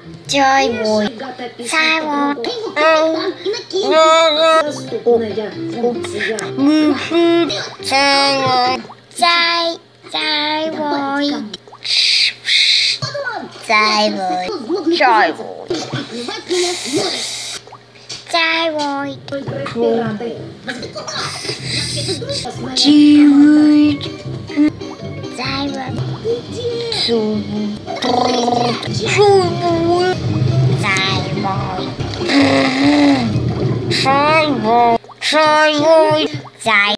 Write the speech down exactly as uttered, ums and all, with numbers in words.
Chơi vui. Sai một. Chơi vui. Chơi. Chơi vui. Chơi vui. Chơi vui. Chơi vui. Chơi vui. Chơi vui. Chơi vui. Chơi vui. Chơi vui. Chơi vui. Chơi vui. Chơi